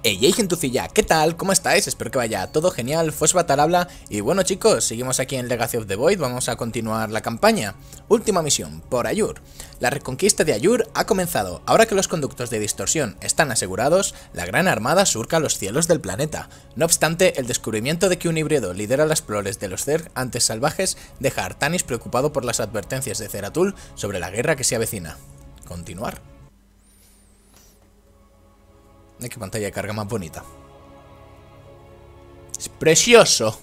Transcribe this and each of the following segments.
Hey gentucilla, ¿qué tal? ¿Cómo estáis? Espero que vaya todo genial, Fosbat al habla. Y bueno chicos, seguimos aquí en Legacy of the Void, vamos a continuar la campaña. Última misión, por Ayur. La reconquista de Ayur ha comenzado. Ahora que los conductos de distorsión están asegurados, la gran armada surca los cielos del planeta. No obstante, el descubrimiento de que un híbrido lidera las flores de los Zerg antes salvajes deja a Artanis preocupado por las advertencias de Zeratul sobre la guerra que se avecina. Continuar. Qué pantalla de carga más bonita. Es precioso.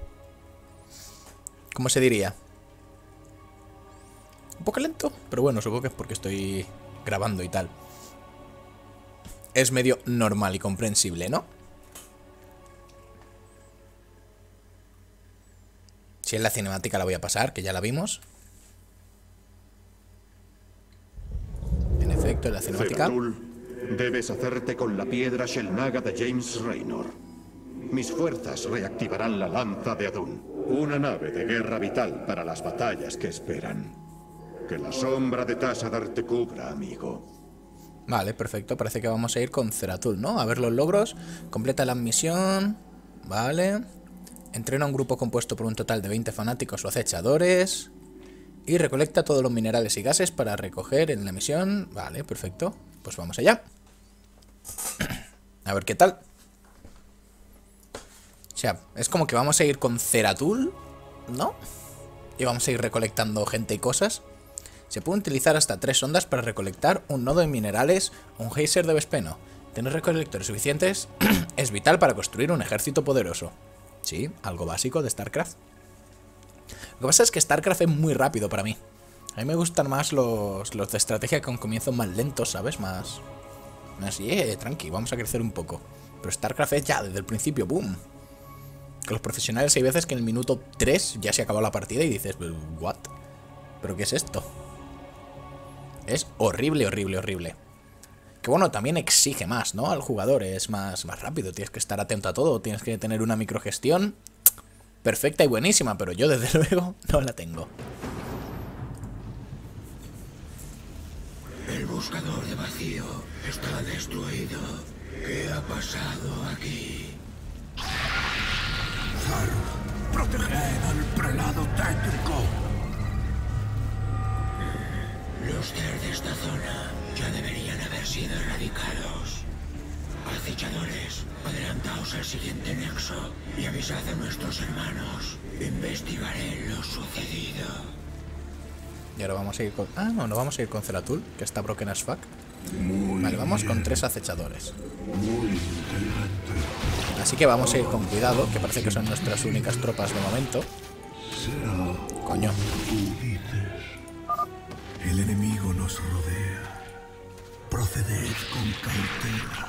¿Cómo se diría? Un poco lento, pero bueno, supongo que es porque estoy grabando y tal. Es medio normal y comprensible, ¿no? Si es la cinemática la voy a pasar, que ya la vimos. En efecto, en la cinemática. Debes hacerte con la piedra Shellnaga de James Raynor. Mis fuerzas reactivarán la lanza de Adun, una nave de guerra vital para las batallas que esperan. Que la sombra de Tassadar te cubra, amigo. Vale, perfecto. Parece que vamos a ir con Zeratul, ¿no? A ver los logros. Completa la misión. Vale. Entrena un grupo compuesto por un total de 20 fanáticos o acechadores. Y recolecta todos los minerales y gases para recoger en la misión. Vale, perfecto. Pues vamos allá. A ver qué tal. O sea, es como que vamos a ir con Zeratul, ¿no? Y vamos a ir recolectando gente y cosas. Se pueden utilizar hasta 3 sondas para recolectar un nodo de minerales o un geyser de Vespeno. Tener recolectores suficientes es vital para construir un ejército poderoso. Sí, algo básico de StarCraft. Lo que pasa es que StarCraft es muy rápido para mí. A mí me gustan más los de estrategia con comienzos más lentos, ¿sabes? Más tranqui, vamos a crecer un poco. Pero StarCraft es ya desde el principio, ¡boom! Con los profesionales hay veces que en el minuto 3 ya se ha acabado la partida y dices, ¿what? ¿Pero qué es esto? Es horrible, horrible, horrible. Que bueno, también exige más, ¿no? Al jugador es más rápido, tienes que estar atento a todo, tienes que tener una microgestión perfecta y buenísima, pero yo desde luego no la tengo. El buscador de vacío está destruido. ¿Qué ha pasado aquí? Zarg, proteged al prelado tétrico. Los Zerg de esta zona ya deberían haber sido erradicados. Acechadores, adelantaos al siguiente nexo y avisad a nuestros hermanos. Investigaré lo sucedido. Y ahora vamos a ir con... Ah, no vamos a ir con Zeratul, que está broken as fuck. Vale, vamos con 3 acechadores. Así que vamos a ir con cuidado, que parece que son nuestras únicas tropas de momento. Coño. El enemigo nos rodea. Proceded con cautela.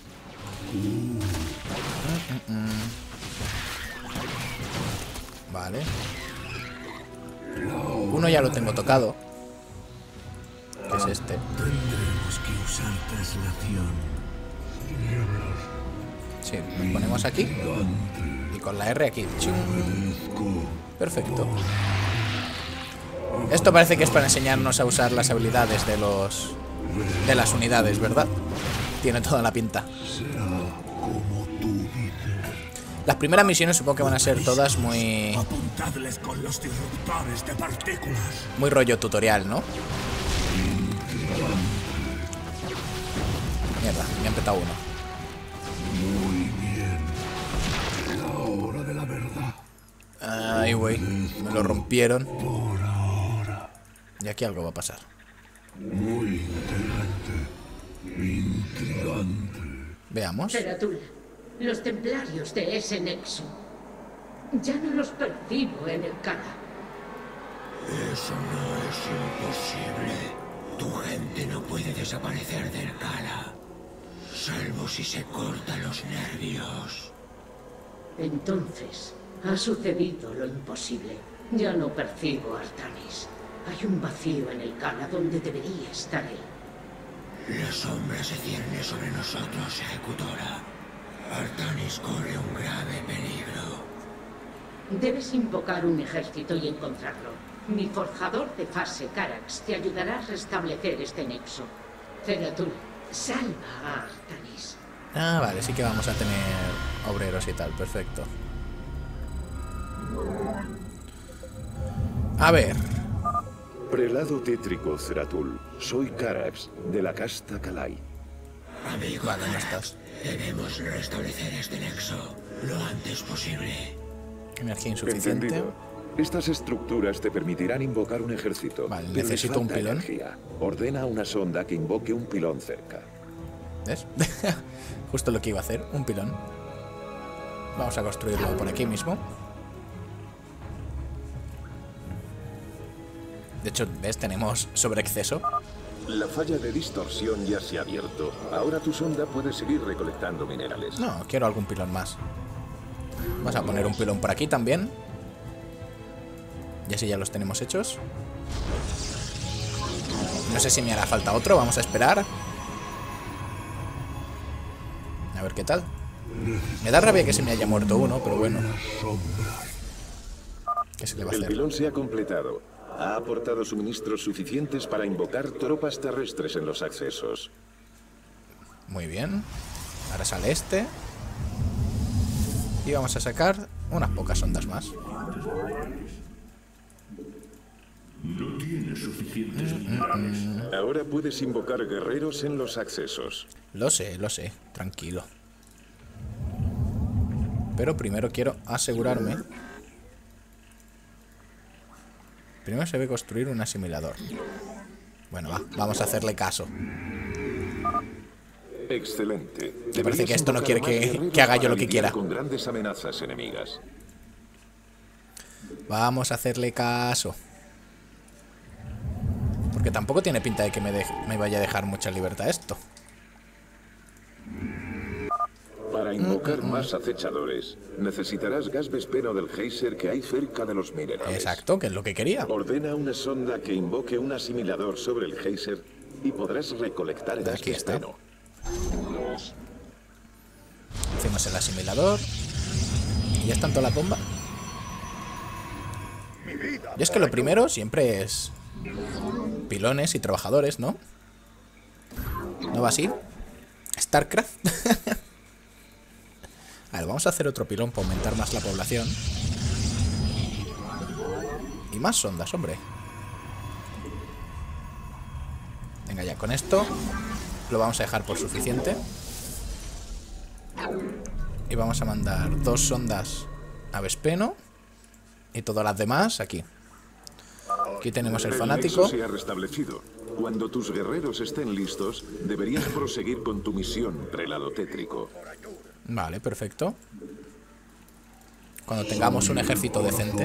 Vale. Uno ya lo tengo tocado. Que es este. Tendremos que usar traslación. Sí, nos ponemos aquí. Y con la R aquí. Perfecto. Esto parece que es para enseñarnos a usar las habilidades de las unidades, ¿verdad? Tiene toda la pinta. Las primeras misiones supongo que van a ser todas muy... Apuntadles con los disruptores de partículas. Muy rollo tutorial, ¿no? Mierda, me han petado uno. Muy bien. La hora de la verdad. Ay, güey. Me lo rompieron. Por ahora. Y aquí algo va a pasar. Muy intrigante. Veamos. Zeratul, los templarios de ese nexo. Ya no los percibo en el Kala. Eso no es imposible. Tu gente no puede desaparecer del Kala, salvo si se cortan los nervios. Entonces, ha sucedido lo imposible. Ya no percibo a Artanis. Hay un vacío en el Kala donde debería estar él. La sombra se cierne sobre nosotros, ejecutora. Artanis corre un grave peligro. Debes invocar un ejército y encontrarlo. Mi forjador de fase, Carax, te ayudará a restablecer este nexo. Zeratul, salva a Artanis. Ah, vale, sí que vamos a tener obreros y tal, perfecto. A ver. Prelado tétrico, Zeratul. Soy Carax, de la casta Kalai. Amigo, Vale, no estás. debemos restablecer este nexo lo antes posible. Energía insuficiente. Entendido. Estas estructuras te permitirán invocar un ejército. Vale, pero les necesito un falta pilón. energía. Ordena una sonda que invoque un pilón cerca. ¿Ves? Justo lo que iba a hacer, un pilón. Vamos a construirlo por aquí mismo. De hecho, ¿ves? Tenemos sobreexceso. La falla de distorsión ya se ha abierto. Ahora tu sonda puede seguir recolectando minerales. No, quiero algún pilón más. Vamos a poner un pilón por aquí también. Y así ya los tenemos hechos. No sé si me hará falta otro, vamos a esperar. A ver qué tal. Me da rabia que se me haya muerto uno, pero bueno. ¿Qué se le va a El hacer? pilón se ha completado. Ha aportado suministros suficientes para invocar tropas terrestres en los accesos. Muy bien. Ahora sale este. Y vamos a sacar unas pocas ondas más. No tiene suficientes minerales. Ahora puedes invocar guerreros en los accesos. Lo sé, tranquilo. Pero primero quiero asegurarme. Primero se debe construir un asimilador. Bueno, vamos a hacerle caso. Excelente. Me parece que esto no Deberías quiere invocar más que haga yo guerreros lo que para quiera. lidiar con grandes amenazas enemigas. Vamos a hacerle caso. Porque tampoco tiene pinta de que me vaya a dejar mucha libertad esto. Para invocar más acechadores, necesitarás gas vespeno del geyser que hay cerca de los minerales. Exacto, que es lo que quería. Ordena una sonda que invoque un asimilador sobre el geyser y podrás recolectar gas Aquí está. vespeno. Hacemos el asimilador. Y ya está en toda la bomba. Y es que lo primero siempre es pilones y trabajadores, ¿no? ¿No va así? StarCraft. A ver, vamos a hacer otro pilón para aumentar más la población. Y más sondas, hombre. Venga, ya con esto lo vamos a dejar por suficiente. Y vamos a mandar 2 sondas a Vespeno. Y todas las demás aquí. Aquí tenemos el fanático. nexo se ha restablecido. Cuando tus guerreros estén listos, deberías proseguir con tu misión, prelado tétrico. Vale, perfecto. Cuando tengamos un ejército decente.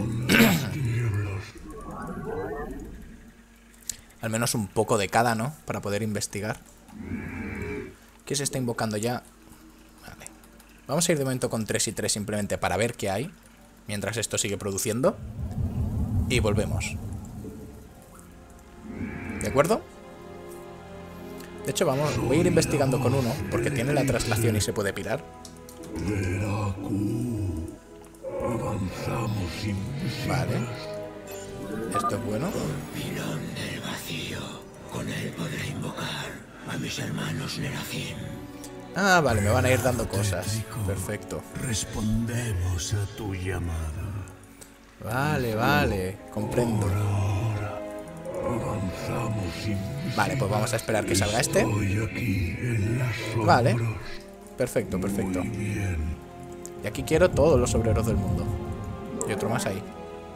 Al menos un poco de cada, ¿no? Para poder investigar. ¿Qué se está invocando ya? Vale. Vamos a ir de momento con 3 y 3 simplemente para ver qué hay. Mientras esto sigue produciendo. Y volvemos. ¿De acuerdo? De hecho, voy a ir investigando con uno, porque tiene la traslación y se puede pirar. Vale. Esto es bueno. Pilón del vacío. Con él podré invocar a mis hermanos Nerafim. Ah, vale, me van a ir dando cosas. Perfecto. Respondemos a tu llamada. Vale, comprendo. Avanzamos sin Vale, pues vamos a esperar que salga este. Estoy aquí en las sombras. Vale. Perfecto. Bien. Y aquí quiero todos los obreros del mundo. Y otro más ahí.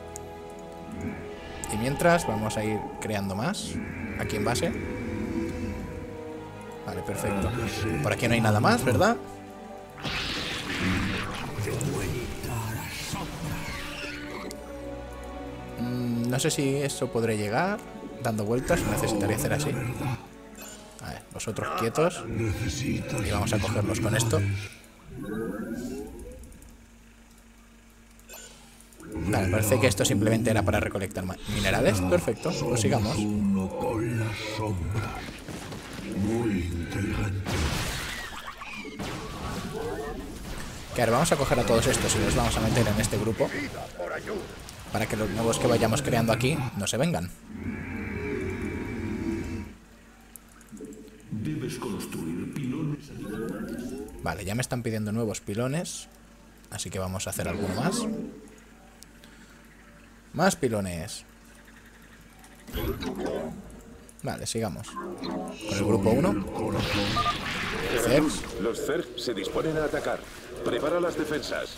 Y mientras vamos a ir creando más. Aquí en base. Vale, perfecto. Por aquí no hay nada más, ¿verdad? No sé si eso podré llegar dando vueltas. Necesitaría hacer así. A ver, vosotros quietos. Y vamos a cogerlos con esto. Vale, parece que esto simplemente era para recolectar minerales. Perfecto, pues sigamos. Uno con la sombra. Muy intrigante. Que ahora vamos a coger a todos estos y los vamos a meter en este grupo. Para que los nuevos que vayamos creando aquí no se vengan. Debes construir pilones. Vale, ya me están pidiendo nuevos pilones. Así que vamos a hacer alguno más. Más pilones. Vale, sigamos. Con el grupo 1. Zergs. Los Zerg se disponen a atacar. Prepara las defensas.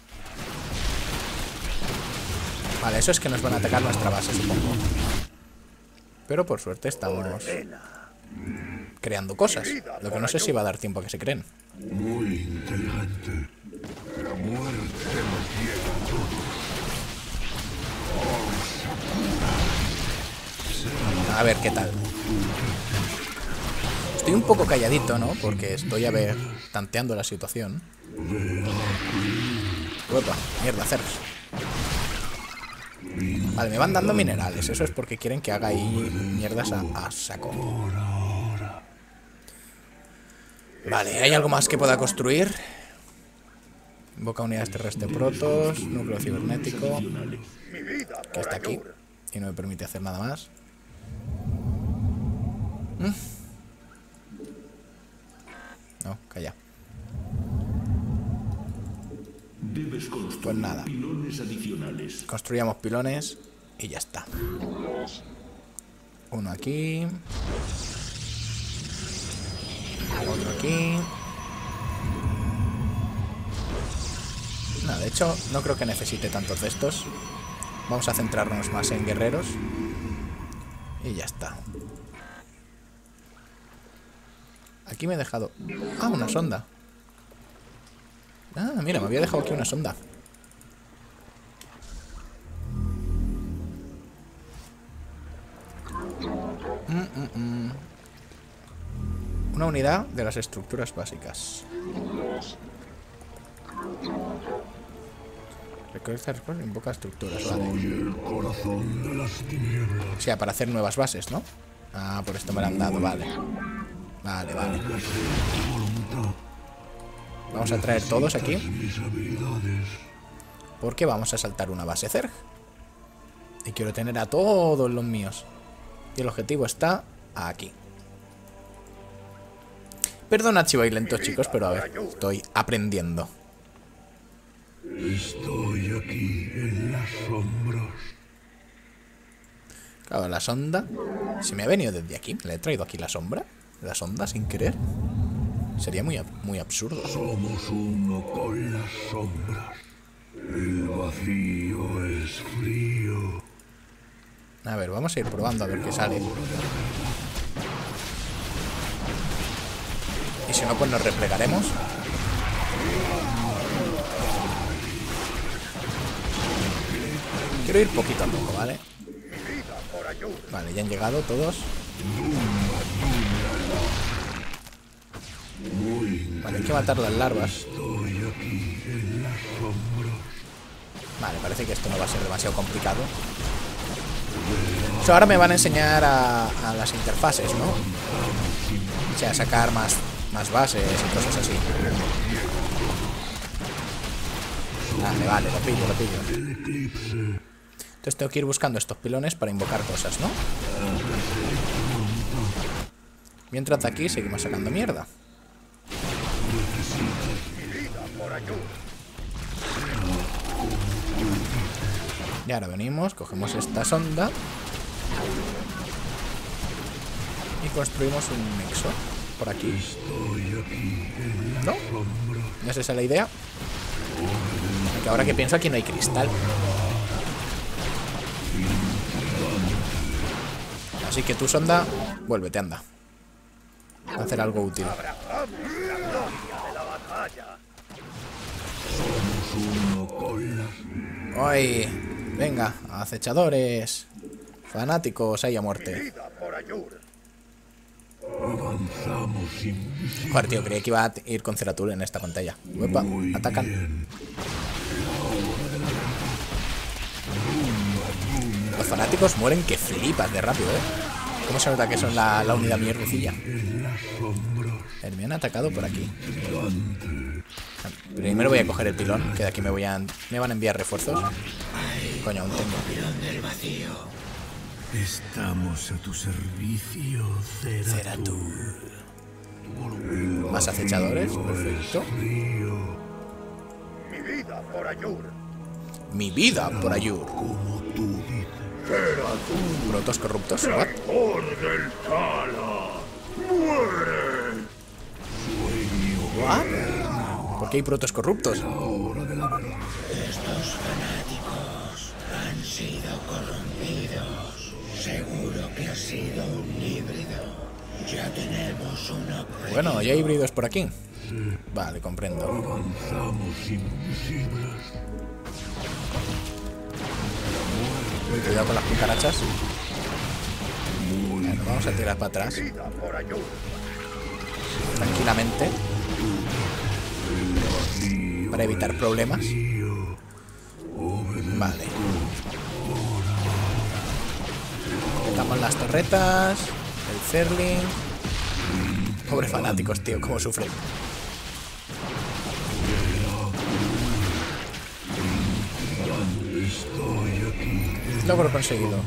Vale, eso es que nos van a atacar nuestra base, supongo. Pero por suerte estamos creando cosas. Lo que no sé si va a dar tiempo a que se creen. Muy inteligente. La muerte nos llega a todos. A ver qué tal. Estoy un poco calladito, ¿no? Porque estoy, a ver, tanteando la situación. Opa, mierda, Zergs. Vale, me van dando minerales. Eso es porque quieren que haga ahí mierdas a saco. Vale, ¿hay algo más que pueda construir? Invoca unidades terrestres protos, núcleo cibernético, que está aquí y no me permite hacer nada más. No, calla. Pues nada, construyamos pilones y ya está. Uno aquí, otro aquí. No, de hecho no creo que necesite tantos de estos. Vamos a centrarnos más en guerreros y ya está. Aquí me he dejado... Ah, una sonda. Ah, mira, me había dejado aquí una sonda. Una unidad de las estructuras básicas. Recolecta respuesta, invoca estructuras, vale. O sea, para hacer nuevas bases, ¿no? Ah, por esto me la han dado, vale. Vale, vale. Vamos a traer todos aquí. Porque vamos a saltar una base Zerg. Y quiero tener a todos los míos. Y el objetivo está aquí. Perdonad si voy lento, chicos, pero a ver, estoy aprendiendo. Estoy aquí en las sombras. Claro, la sonda. Si me ha venido desde aquí, le he traído aquí la sombra. La sonda sin querer. Sería muy absurdo. Somos uno con las sombras. El vacío es frío. A ver, vamos a ir probando a ver qué sale. Y si no, pues nos replegaremos. Quiero ir poquito a poco, ¿vale? Vale, ya han llegado todos. Vale, hay que matar las larvas. Vale, parece que esto no va a ser demasiado complicado. So, ahora me van a enseñar a las interfaces, ¿no? O sea, a sacar más bases y cosas así. Vale, vale, lo pillo, lo pillo. Entonces tengo que ir buscando estos pilones para invocar cosas, ¿no? Mientras de aquí seguimos sacando mierda. Y ahora venimos, cogemos esta sonda y construimos un nexo por aquí. ¿No? ¿No es esa la idea? Aunque ahora que pienso, aquí no hay cristal. Así que tu sonda, vuélvete, anda. Va a hacer algo útil. ¡Ay! Venga, acechadores. Fanáticos, ahí a muerte. Joder, tío, creía que iba a ir con Zeratul en esta pantalla. Uepa, atacan. Los fanáticos mueren que flipas de rápido, ¿eh? ¿Cómo se nota que son la unidad mierdecilla? Me han atacado por aquí. Primero voy a coger el pilón, que de aquí me van a enviar refuerzos. Coño, aún tengo. Estamos a tu servicio, Zeratul. Más acechadores, perfecto. Mi vida por Ayur. Mi vida por Ayur. Protos corruptos. ¿What? del Kala. ¡Muere! ¿What? ¿Por qué hay protos corruptos? Estos fanáticos han sido corrompidos. Seguro que ha sido un híbrido. Ya tenemos una prueba. Bueno, ¿ya hay híbridos por aquí? Vale, comprendo. Uy, cuidado con las cucarachas. Bueno, vamos a tirar para atrás. Tranquilamente. Para evitar problemas. Vale. Quitamos las torretas. El Ferling. Pobres fanáticos, tío, cómo sufren. Logro conseguido.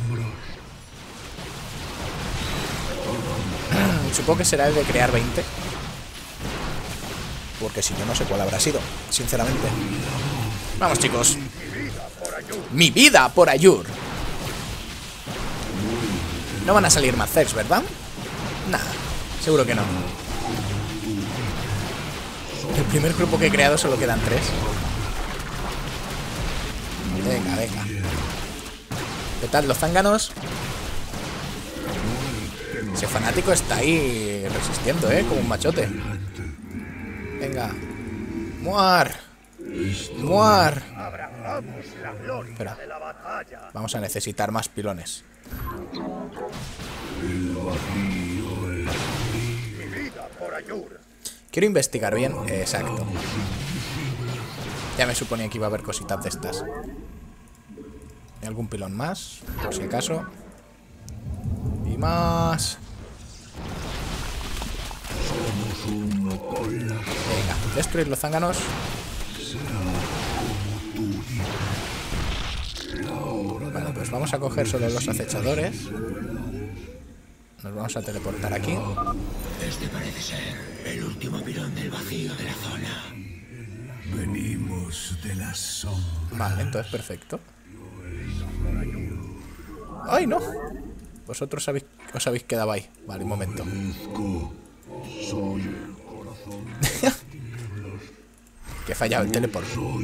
Supongo que será el de crear 20. Porque si no, no sé cuál habrá sido, sinceramente. Vamos, chicos. Mi vida por Ayur. No van a salir más Zergs, ¿verdad? Nah, seguro que no. El primer grupo que he creado solo quedan 3. Venga, venga. ¿Qué tal los zánganos? Ese fanático está ahí resistiendo, como un machote. Venga. ¡Muar! ¡Muar! Espera. Vamos a necesitar más pilones. Quiero investigar bien. Exacto. Ya me suponía que iba a haber cositas de estas. ¿Hay algún pilón más? Por si acaso. Y más. Venga, destruir los zánganos. Vale, pues vamos a coger solo los acechadores. Nos vamos a teleportar aquí. Este parece ser el último pilón del vacío de la zona. Venimos de la sombra. Vale, entonces perfecto. ¡Ay, no! Vosotros os habéis quedado ahí. Vale, un momento. Que he fallado el teleport.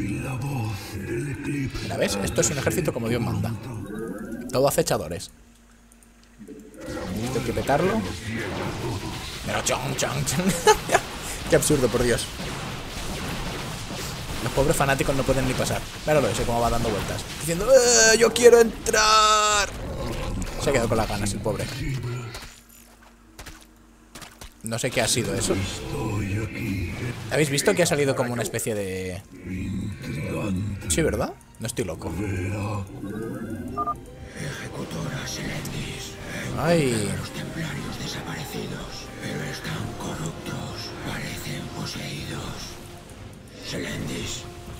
Mira, ¿ves? Esto es un ejército como Dios manda. Todo acechadores. Esto hay que petarlo. Pero chon, chon, chon. Qué absurdo, por Dios. Los pobres fanáticos no pueden ni pasar. Míralo ese cómo va dando vueltas. Diciendo, ¡yo quiero entrar! Se ha quedado con las ganas el pobre. No sé qué ha sido eso. ¿Habéis visto que ha salido como una especie de...? Sí, ¿verdad? No estoy loco. Ejecutora Selendis. Ay. Los templarios desaparecidos, pero están corruptos. Parecen poseídos. Selendis.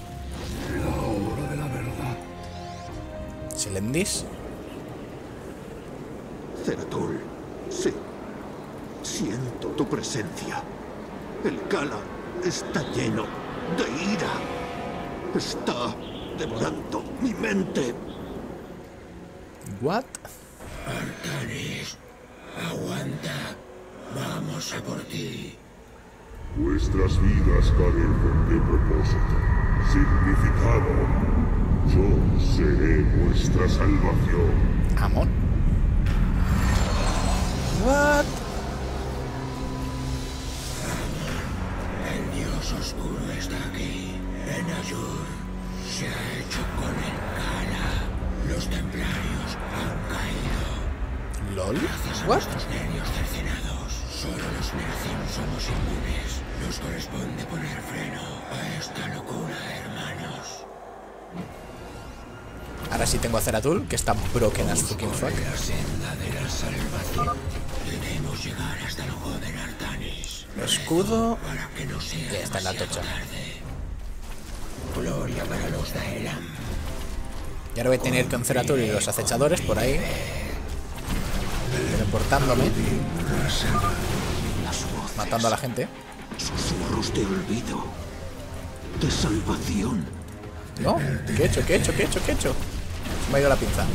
¿Selendis? Zeratul, sí. Siento tu presencia. El Kala está lleno de ira. Está devorando mi mente. ¿What? Artanis, aguanta. Vamos a por ti. Vuestras vidas carecen de propósito, significado. Yo seré vuestra salvación. ¿Amon? ¿What? El dios oscuro está aquí, en Ayur. Se ha hecho con el Kala. Los templarios han caído. ¿Lol? Gracias a ¿What? nuestros nervios cercenados, solo los Nercim somos inmunes. Nos corresponde poner freno a esta locura, hermanos. Ahora sí tengo a Zeratul, que está broken as fucking fuck. La senda de la salvación. Debemos llegar hasta el joven Artanis. Escudo. Para que no sea Ya está en la demasiado tocha. tarde. Gloria para los Daelan. Y ahora voy a tener con Zeratul y los acechadores por ahí. Teleportándome. Las voces matando a la gente. Susurros de olvido. De salvación. ¿No? ¿Qué he hecho? ¿Qué he hecho? ¿Qué he hecho? ¿Qué he hecho? Se me ha ido la pinza.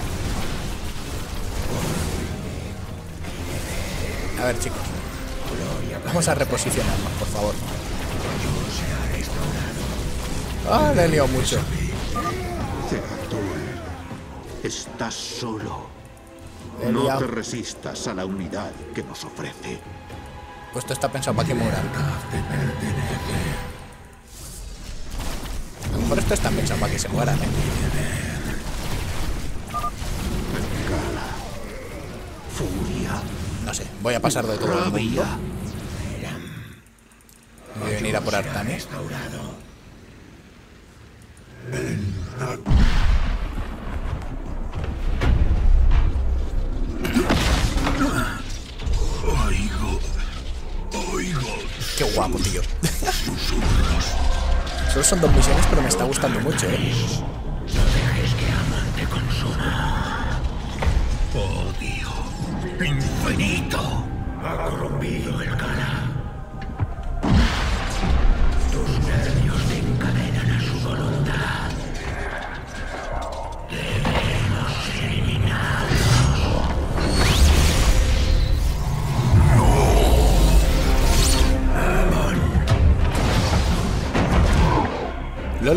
A ver, chicos. Vamos a reposicionarnos, por favor. Ah, le he liado mucho. Zeratul, estás solo. Le he No liado. te resistas a la unidad que nos ofrece. Pues esto está pensado para que mueran. A lo mejor esto está pensado para que se mueran, ¿eh? Bengala. Furia. No sé, voy a pasar de todo el mundo. Rabia. Voy a venir a por Artanis. Oigo. Qué guapo, tío. Solo son 2 misiones, pero me está gustando mucho, ¿eh? Odio. Infinito. Ha corrompido el Kala. Tus nervios te encadenan a su voluntad. Debemos eliminarlos. ¿Lol?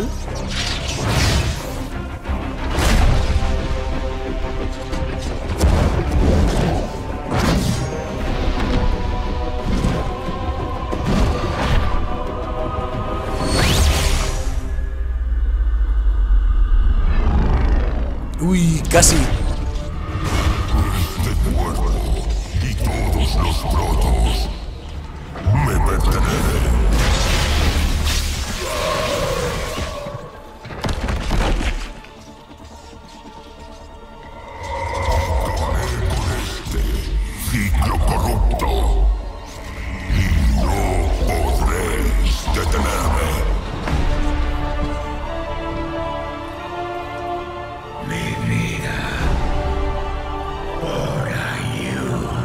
Uy, casi. Este cuerpo y todos los protos me pertenecen. Ciclo corrupto y no podréis detenerme. Mi vida. Por ayuda.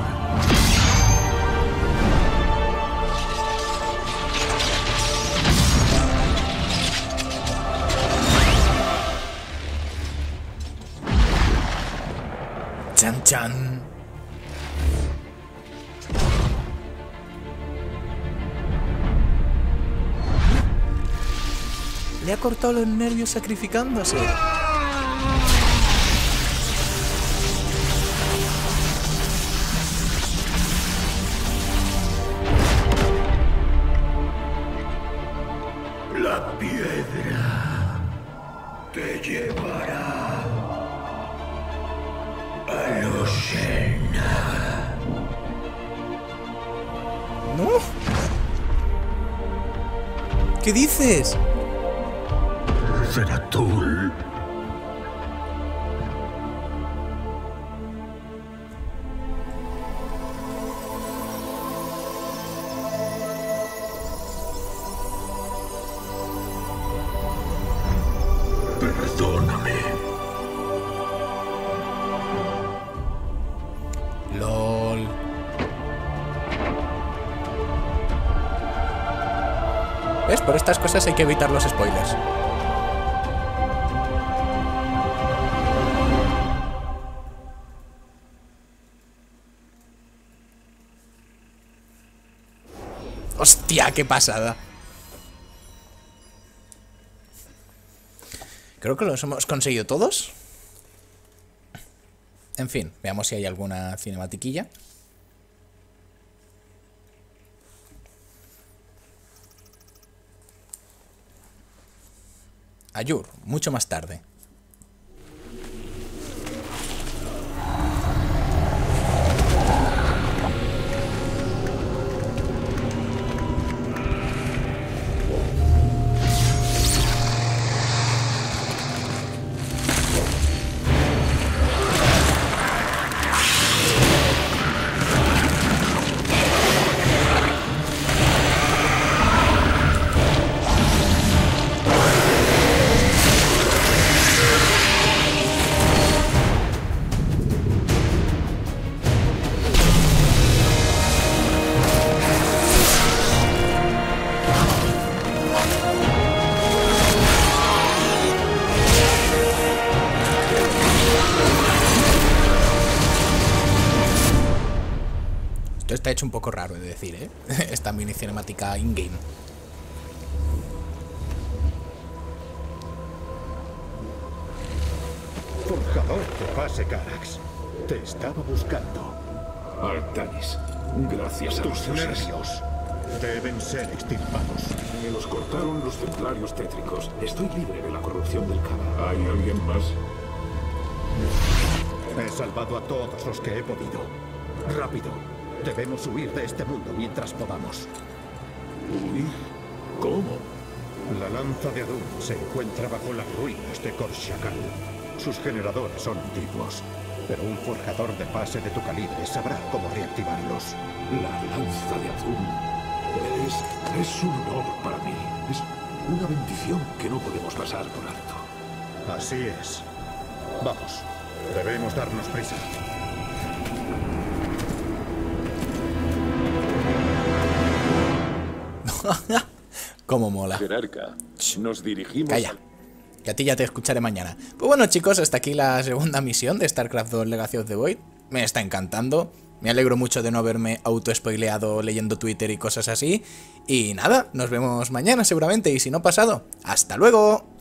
Chan, chan. Le ha cortado los nervios sacrificándose. La piedra te llevará a los Xel'Naga. ¿No? ¿Qué dices? Zeratul. Perdóname. LOL. ¿Ves? Por estas cosas hay que evitar los spoilers. ¡Hostia, qué pasada! Creo que los hemos conseguido todos. En fin, veamos si hay alguna cinematiquilla. Ayur, mucho más tarde. está hecho un poco raro, he de decir, ¿eh? Esta mini cinemática in-game. Forjador de Pase Carax. Te estaba buscando. Artanis, gracias a los Tus dioses. nervios deben ser extirpados. Me los cortaron los templarios tétricos. Estoy libre de la corrupción del Kaba. ¿Hay alguien más? He salvado a todos los que he podido. Rápido. Debemos huir de este mundo mientras podamos. ¿Huir? ¿Cómo? La lanza de Adun se encuentra bajo las ruinas de Korshakal. Sus generadores son antiguos, pero un forjador de pase de tu calibre sabrá cómo reactivarlos. La lanza de Adun. Es un honor para mí. Es una bendición que no podemos pasar por alto. Así es. Vamos. Debemos darnos prisa. Cómo mola. Jerarca, nos dirigimos... Calla, que a ti ya te escucharé mañana. Pues bueno, chicos, hasta aquí la segunda misión de StarCraft 2 Legacy of the Void. Me está encantando. Me alegro mucho de no haberme auto-spoileado leyendo Twitter y cosas así. Y nada, nos vemos mañana seguramente, y si no pasado, ¡hasta luego!